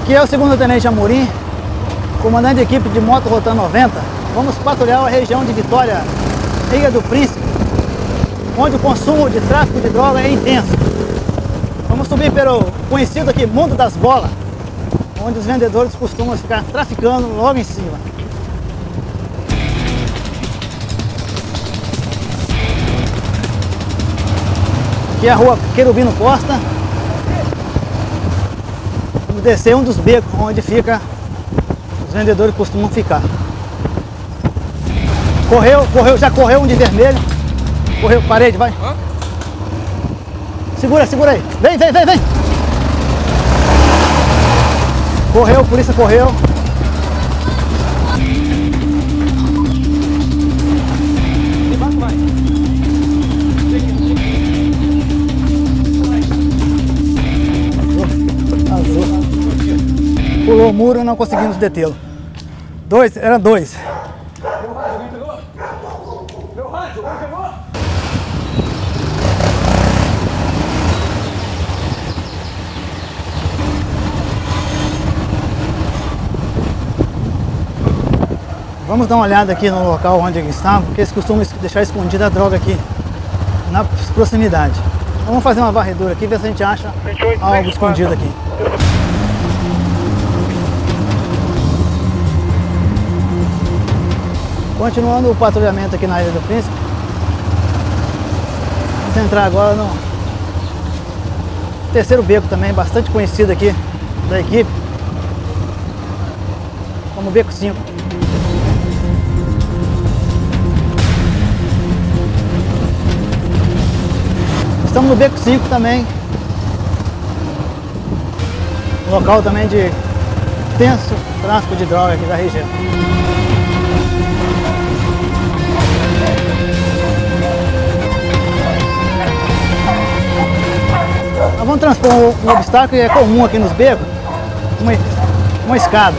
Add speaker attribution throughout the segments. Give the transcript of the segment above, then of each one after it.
Speaker 1: Aqui é o 2º Tenente Amorim, comandante de equipe de moto Rotan 90. Vamos patrulhar a região de Vitória, Ilha do Príncipe, onde o consumo de tráfico de droga é intenso. Vamos subir pelo conhecido aqui Mundo das Bolas, onde os vendedores costumam ficar traficando logo em cima. Aqui é a rua Querubino Costa. Vamos descer um dos becos onde fica, os vendedores costumam ficar. Já correu um de vermelho. Correu, parede, vai. Segura aí. Vem. Correu, polícia correu. Pulou o muro e não conseguimos detê-lo. Eram dois. Vamos dar uma olhada aqui no local onde eles estavam, porque eles costumam deixar escondida a droga aqui na proximidade. Então, vamos fazer uma varredura aqui, ver se a gente acha algo escondido aqui. Continuando o patrulhamento aqui na Ilha do Príncipe. Vamos entrar agora no 3º beco também, bastante conhecido aqui da equipe, como Beco 5. Estamos no Beco 5 também, local também de intenso tráfico de droga aqui da região. Nós vamos transpor um obstáculo que é comum aqui nos becos, uma escada.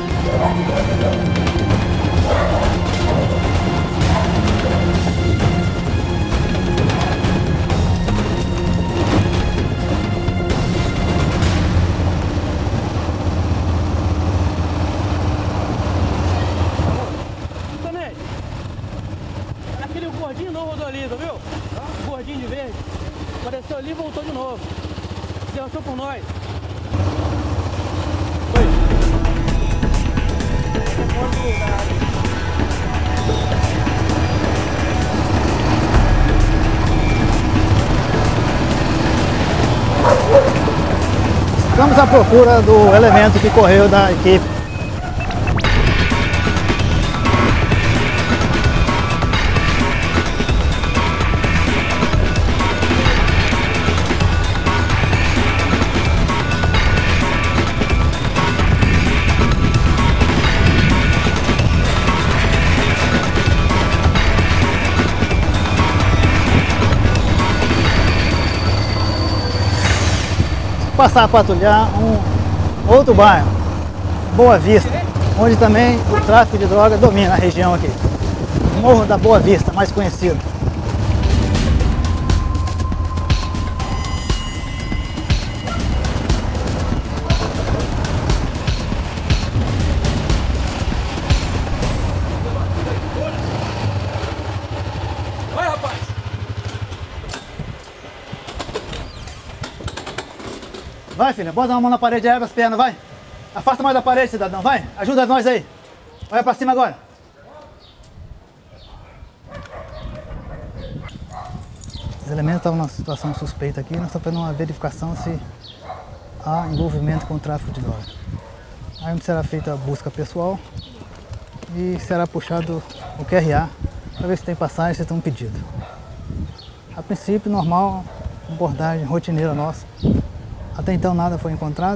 Speaker 2: Aquele gordinho não rodou ali, tá viu? O gordinho de verde. Apareceu ali e voltou de novo. Se achou por nós. Foi.
Speaker 1: Estamos à procura do elemento que correu da equipe. Passar a patrulhar um outro bairro, Boa Vista, onde também o tráfico de droga domina a região aqui. Morro da Boa Vista, mais conhecido.
Speaker 2: Vai, rapaz!
Speaker 1: Vai, filha, bota uma mão na parede e abre as pernas, vai. Afasta mais da parede, cidadão, vai. Ajuda nós aí. Olha pra cima agora. Os elementos estavam numa situação suspeita aqui, nós estamos fazendo uma verificação se há envolvimento com o tráfico de droga. Aí será feita a busca pessoal e será puxado o QRA para ver se tem passagem, se tem um pedido. A princípio, normal, abordagem rotineira nossa. Até então nada foi encontrado.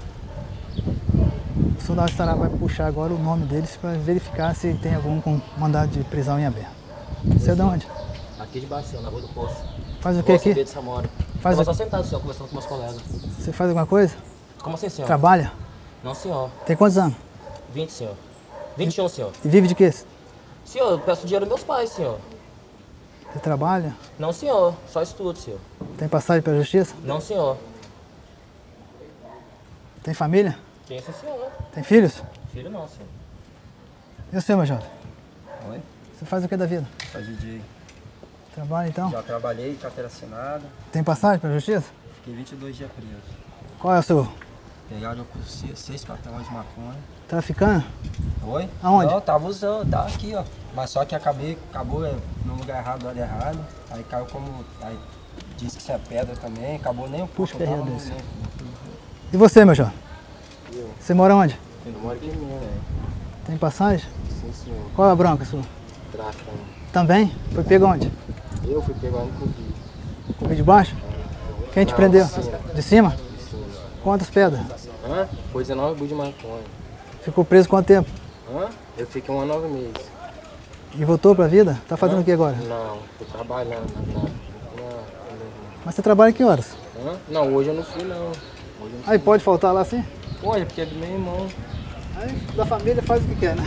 Speaker 1: O soldado vai puxar agora o nome deles para verificar se tem algum com mandado de prisão em aberto. Você é de onde?
Speaker 3: Aqui de baixo, senhor, na rua do Poço.
Speaker 1: Faz o que aqui?
Speaker 3: De Samora.
Speaker 1: Faz
Speaker 3: Eu só sentado, senhor, conversando com meus colegas.
Speaker 1: Você faz alguma coisa?
Speaker 3: Como assim, senhor?
Speaker 1: Trabalha?
Speaker 3: Não, senhor.
Speaker 1: Tem quantos anos?
Speaker 3: 20, senhor. 21, senhor.
Speaker 1: E vive de quê?
Speaker 3: Senhor, eu peço dinheiro dos meus pais, senhor.
Speaker 1: Você trabalha?
Speaker 3: Não, senhor. Só estudo, senhor.
Speaker 1: Tem passagem pela justiça?
Speaker 3: Não, senhor.
Speaker 1: Tem família?
Speaker 3: Tem sim, senhor.
Speaker 1: Tem filhos?
Speaker 3: Filho não, senhor.
Speaker 1: E o senhor, meu jovem?
Speaker 4: Oi?
Speaker 1: Você faz o que da vida?
Speaker 4: Faz DJ.
Speaker 1: Trabalha então?
Speaker 4: Já trabalhei, carteira assinada.
Speaker 1: Tem passagem pra justiça?
Speaker 4: Fiquei 22 dias preso.
Speaker 1: Qual é o seu?
Speaker 4: Pegaram eu com 6 papelões de maconha.
Speaker 1: Traficando?
Speaker 4: Oi?
Speaker 1: Aonde?
Speaker 4: Não, tava usando, tá aqui, ó. Mas só que acabou no lugar errado, hora errado. Aí caiu como. Aí disse que isso é pedra também, acabou nem um pouco.
Speaker 1: Puxa, que
Speaker 4: não,
Speaker 1: desse.
Speaker 4: nem-
Speaker 1: E você, meu jovem?
Speaker 4: Eu?
Speaker 1: Você mora onde?
Speaker 4: Eu moro aqui mesmo, né?
Speaker 1: Tem passagem?
Speaker 4: Sim, senhor.
Speaker 1: Qual é a bronca sua?
Speaker 4: Tráfico.
Speaker 1: Também? Foi pego onde?
Speaker 4: Eu fui pegando com o vídeo.
Speaker 1: Comi de baixo? Quem te
Speaker 4: Não,
Speaker 1: prendeu?
Speaker 4: de cima.
Speaker 1: De cima?
Speaker 4: De cima.
Speaker 1: Quantas pedras?
Speaker 4: Hã? Foi 19 bu de maconha.
Speaker 1: Ficou preso quanto tempo?
Speaker 4: Hã? Eu fiquei 1 ano e 9 meses.
Speaker 1: E voltou pra vida? Tá fazendo o que agora?
Speaker 4: Não, tô trabalhando.
Speaker 1: Mas você trabalha em que horas?
Speaker 4: Hã? Não, hoje eu não fui não. Hoje eu não
Speaker 1: Aí pode faltar lá sim?
Speaker 4: fui. Hoje, porque é do meu irmão.
Speaker 1: Aí da família faz o que quer, né?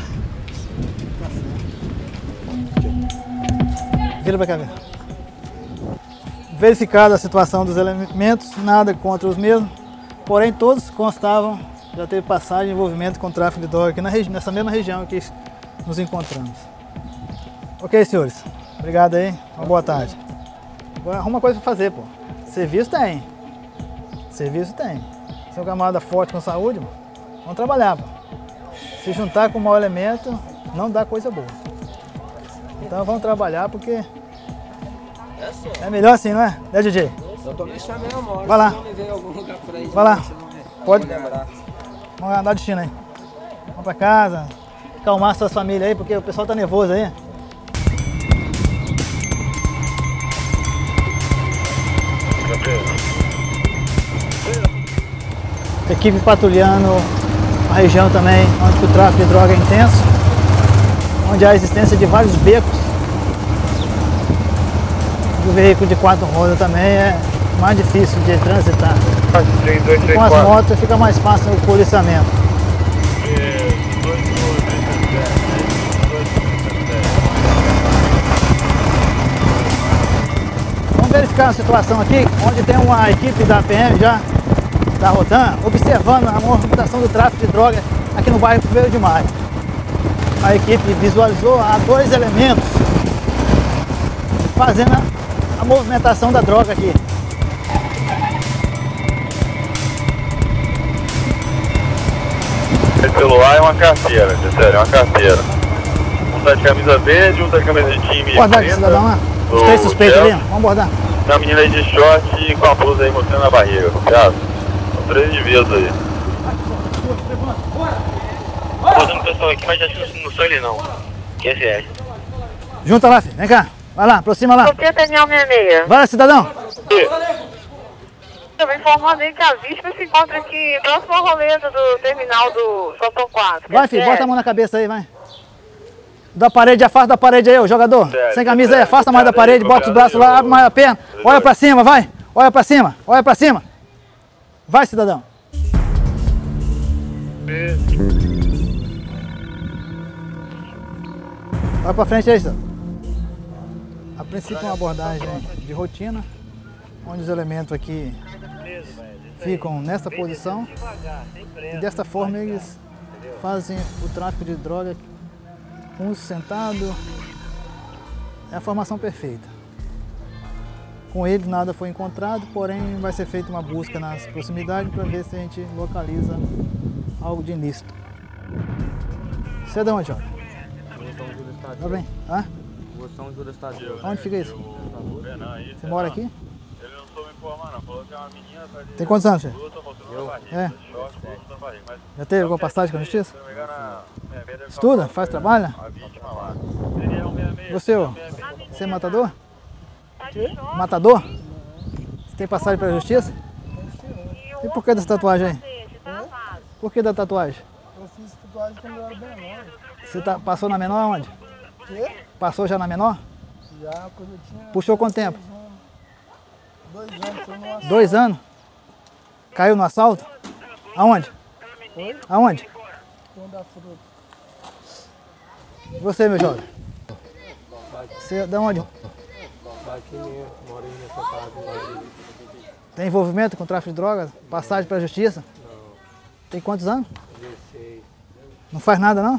Speaker 1: Vira pra cá, ver. Verificada a situação dos elementos, nada contra os mesmos, porém todos constavam já teve passagem de envolvimento com tráfico de droga aqui nessa mesma região que nos encontramos. Ok, senhores. Obrigado aí. Uma boa tarde. Agora arruma coisa pra fazer, pô. Serviço tem. Serviço tem. Seu camarada forte com saúde, mano, vamos trabalhar, pô. Se juntar com o mau elemento, não dá coisa boa. Então vamos trabalhar porque é melhor assim, não é? Né, DJ?
Speaker 4: Eu tô mexendo mesmo, amor.
Speaker 1: Vai lá.
Speaker 4: Se eu levei algum lugar por aí,
Speaker 1: Vai lá.
Speaker 4: você não vê.
Speaker 1: Pode.
Speaker 4: Vou lembrar.
Speaker 1: Vamos andar de China aí. Vamos pra casa, acalmar suas famílias aí, porque o pessoal tá nervoso aí. Equipe patrulhando a região também, onde o tráfico de droga é intenso, onde há a existência de vários becos. O veículo de 4 rodas também é mais difícil de transitar. Com as motos fica mais fácil o policiamento. Vamos verificar a situação aqui, onde tem uma equipe da PM já, da Rodan, observando a movimentação do tráfico de droga aqui no bairro 1º de Maio. A equipe visualizou há 2 elementos fazendo a movimentação da droga aqui.
Speaker 5: Esse celular é uma carteira, sério, é uma carteira. Um tá de camisa verde, um tá de camisa de time
Speaker 1: Abordar esse cidadão lá. Os 3 suspeitos ali, vamos abordar.
Speaker 5: Tem uma menina aí de short e com a blusa aí mostrando a barriga, confiado? São 3 indivíduos aí. Botando o pessoal aqui, mas acho que não sou ele não. Quem é esse?
Speaker 1: Junta lá, filho. Vem cá. Vai lá, aproxima lá.
Speaker 6: Copia Daniel 66.
Speaker 1: Vai lá, cidadão.
Speaker 6: Eu vou informando aí que a vítima se encontra aqui próximo à roleta do terminal do Sotão 4.
Speaker 1: Vai, filho, bota a mão na cabeça aí, vai. Da parede, afasta da parede aí, ô jogador. Sem camisa aí, afasta mais da parede, bota os braços lá, abre mais a perna. Olha pra cima, vai. Olha pra cima, olha pra cima. Vai, cidadão. Vai pra frente aí, cidadão. A princípio uma abordagem de rotina, onde os elementos aqui ficam nesta posição e desta forma eles fazem o tráfico de droga, uns sentados, é a formação perfeita. Com eles nada foi encontrado, porém vai ser feita uma busca nas proximidades para ver se a gente localiza algo de ilícito. Você é de onde, jovem? Tá bem? Hã? Onde fica isso? Você mora aqui?
Speaker 5: Ele não soube informar não, falou que é uma menina atrás de
Speaker 1: Tem quantos anos, filho?
Speaker 5: Eu?
Speaker 1: É.
Speaker 5: Short, blusa, barriga, mas
Speaker 1: Já teve alguma passagem com a justiça?
Speaker 5: se não me engano, a
Speaker 1: Estuda? Faz trabalho?
Speaker 5: a vítima lá. Seria um 66.
Speaker 1: Você, ô? Você é matador? Matador? Você tem passagem pra justiça? E por que dessa tatuagem aí? Por que da tatuagem?
Speaker 7: Eu fiz tatuagem quando eu era menor.
Speaker 1: Você passou na menor onde?
Speaker 7: Quê?
Speaker 1: Passou já na menor?
Speaker 7: Já quando eu tinha
Speaker 1: Puxou quanto tempo?
Speaker 7: 2 anos, foi numa
Speaker 1: 2 anos? Caiu no assalto? Aonde?
Speaker 7: Oi?
Speaker 1: Aonde?
Speaker 7: quando da fruta.
Speaker 1: E você, meu jovem? Você é de onde?
Speaker 4: Aqui mesmo, moro aí nessa casa.
Speaker 1: Tem envolvimento com tráfico de drogas? Passagem pra justiça?
Speaker 4: Não.
Speaker 1: Tem quantos anos? 16. Não faz nada, não?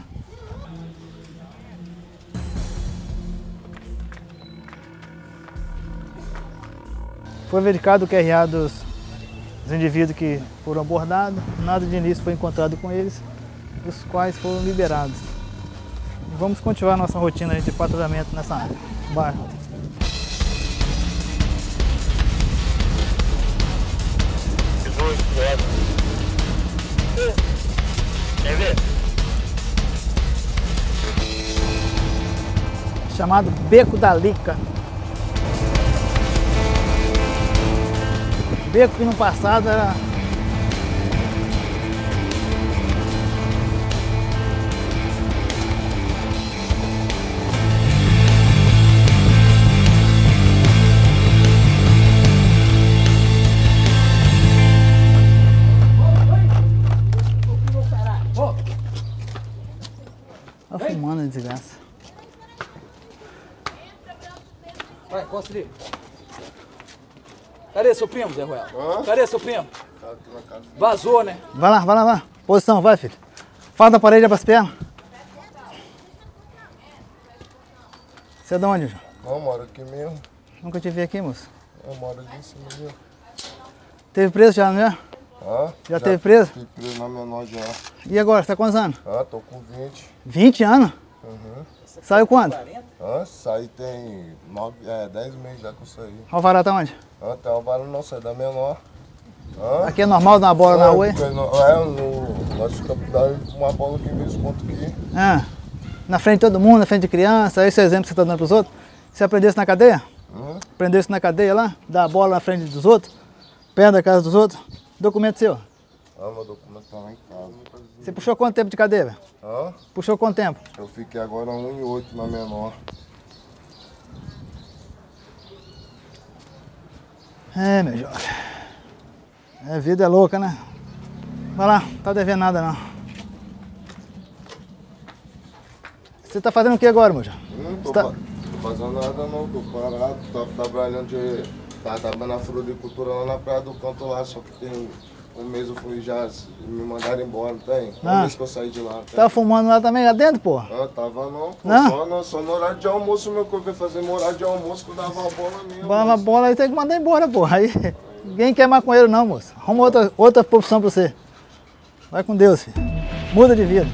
Speaker 1: Foi verificado o QRA dos indivíduos que foram abordados. Nada de início foi encontrado com eles, os quais foram liberados. E vamos continuar nossa rotina de patrulhamento nessa área. Bairro.
Speaker 5: Quer ver?
Speaker 1: Chamado Beco da Lica. Beco que no passado era... Tá fumando a desgraça.
Speaker 2: Vai, encosta ali. Cadê seu primo, Zé Ruela? Cadê seu primo? Vazou, né?
Speaker 1: Vai lá, vai lá, vai. Posição, vai, filho. Fala da parede para as pernas. Você é de onde, João?
Speaker 8: Eu moro aqui mesmo.
Speaker 1: Nunca te vi aqui, moço.
Speaker 8: Eu moro aqui em cima mesmo.
Speaker 1: Teve preso já, não é? Já teve preso?
Speaker 8: Fiquei preso na menor já.
Speaker 1: E agora, você tá com quantos anos?
Speaker 8: Tô com 20.
Speaker 1: 20 anos? Saiu quando?
Speaker 8: Saí tem 10 meses já que eu saí.
Speaker 1: Alvará tá onde?
Speaker 8: Tem Alvará não, saí da menor.
Speaker 1: Aqui é normal dar uma bola na rua, hein?
Speaker 8: Nós ficamos com uma bola que vez quanto aqui.
Speaker 1: Na frente de todo mundo, na frente de criança, esse é o exemplo que você tá dando pros outros. Você aprendesse na cadeia? Aprendesse na cadeia lá? Dar a bola na frente dos outros? Perto da casa dos outros? Documento seu?
Speaker 8: Meu documento tá lá em casa.
Speaker 1: Você puxou quanto tempo de cadeia, velho? Puxou quanto tempo?
Speaker 8: Eu fiquei agora 1 e 8 na menor.
Speaker 1: Meu jovem. A vida é louca, né? Vai lá, não tá devendo nada não. Você tá fazendo o que agora, meu jovem?
Speaker 8: Tô fazendo nada não, tô parado, tô trabalhando trabalhando na floricultura lá na Praia do Canto lá, só que tem um mês eu fui já, me mandaram embora, não tem? Um mês que eu saí de lá.
Speaker 1: Tava fumando lá também, lá dentro, pô?
Speaker 8: Tava não, só no horário de almoço, meu, que eu ia fazer no horário de almoço, que eu dava a bola mesmo.
Speaker 1: Dava a bola aí tem que mandar embora, pô. Aí ninguém quer maconheiro não, moço. Arruma outra profissão pra você. Vai com Deus, filho. Muda de vida.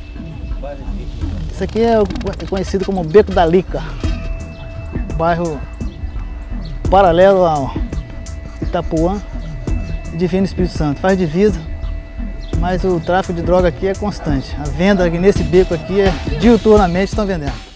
Speaker 1: Isso aqui é conhecido como Beco da Lica. Bairro paralelo ao Itapuã e Divino Espírito Santo. Faz divisa, mas o tráfico de droga aqui é constante. A venda aqui nesse beco aqui é diuturnamente estão vendendo.